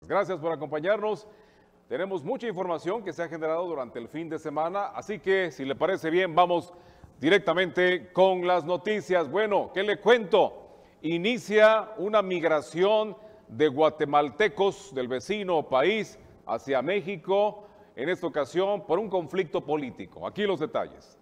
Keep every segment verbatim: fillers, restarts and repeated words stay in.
Gracias por acompañarnos. Tenemos mucha información que se ha generado durante el fin de semana, así que si le parece bien, vamos directamente con las noticias. Bueno, ¿qué le cuento? Inicia una migración de guatemaltecos del vecino país hacia México, en esta ocasión por un conflicto político. Aquí los detalles.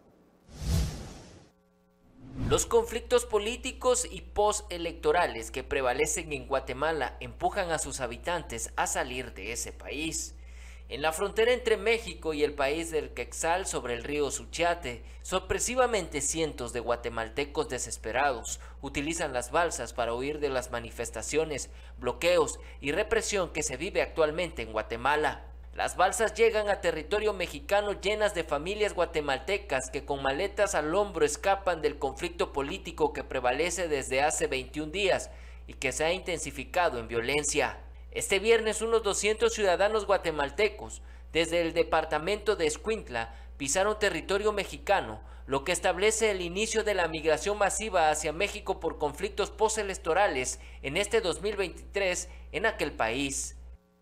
Los conflictos políticos y postelectorales que prevalecen en Guatemala empujan a sus habitantes a salir de ese país. En la frontera entre México y el país del Quetzal sobre el río Suchiate, sorpresivamente cientos de guatemaltecos desesperados utilizan las balsas para huir de las manifestaciones, bloqueos y represión que se vive actualmente en Guatemala. Las balsas llegan a territorio mexicano llenas de familias guatemaltecas que con maletas al hombro escapan del conflicto político que prevalece desde hace veintiún días y que se ha intensificado en violencia. Este viernes unos doscientos ciudadanos guatemaltecos desde el departamento de Escuintla pisaron territorio mexicano, lo que establece el inicio de la migración masiva hacia México por conflictos postelectorales en este dos mil veintitrés en aquel país.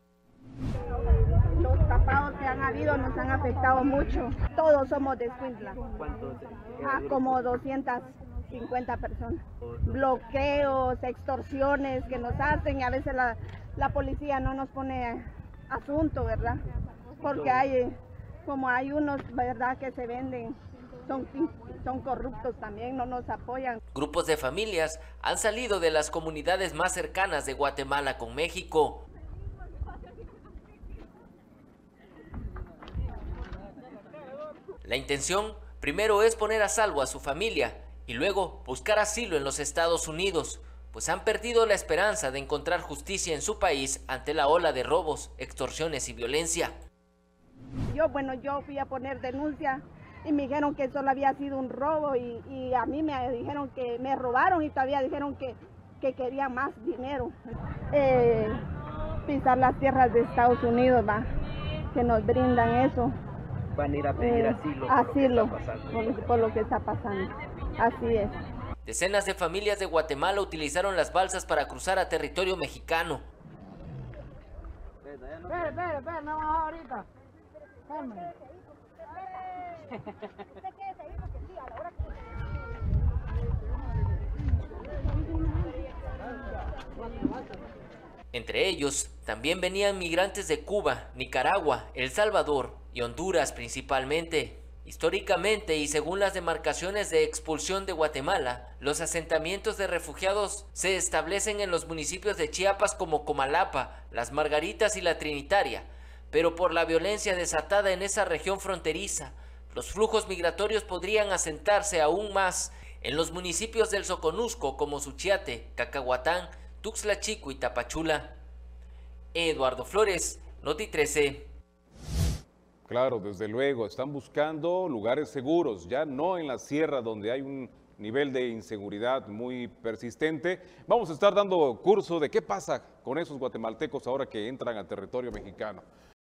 Los tapados que han habido nos han afectado mucho. Todos somos de Escuintla. ¿Cuántos? Ah, como doscientas cincuenta personas. Bloqueos, extorsiones que nos hacen y a veces la, la policía no nos pone asunto, ¿verdad? Porque hay, como hay unos, ¿verdad?, que se venden, son, son corruptos también, no nos apoyan. Grupos de familias han salido de las comunidades más cercanas de Guatemala con México. La intención primero es poner a salvo a su familia y luego buscar asilo en los Estados Unidos, pues han perdido la esperanza de encontrar justicia en su país ante la ola de robos, extorsiones y violencia. Yo, bueno, yo fui a poner denuncia y me dijeron que solo había sido un robo y, y a mí me dijeron que me robaron y todavía dijeron que, que querían más dinero. Eh, pisar las tierras de Estados Unidos, va, que nos brindan eso. Van a ir a pedir eh, asilo, por, asilo lo por, lo, por lo que está pasando. Así es. Decenas de familias de Guatemala utilizaron las balsas para cruzar a territorio mexicano. Espera, espera, espera, no vamos ahorita. Entre ellos, también venían migrantes de Cuba, Nicaragua, El Salvador y Honduras principalmente. Históricamente y según las demarcaciones de expulsión de Guatemala, los asentamientos de refugiados se establecen en los municipios de Chiapas como Comalapa, Las Margaritas y La Trinitaria, pero por la violencia desatada en esa región fronteriza, los flujos migratorios podrían asentarse aún más en los municipios del Soconusco como Suchiate, Cacahuatán, Tuxtla Chico y Tapachula. Eduardo Flores, Noti trece. Claro, desde luego, están buscando lugares seguros, ya no en la sierra donde hay un nivel de inseguridad muy persistente. Vamos a estar dando curso de qué pasa con esos guatemaltecos ahora que entran al territorio mexicano.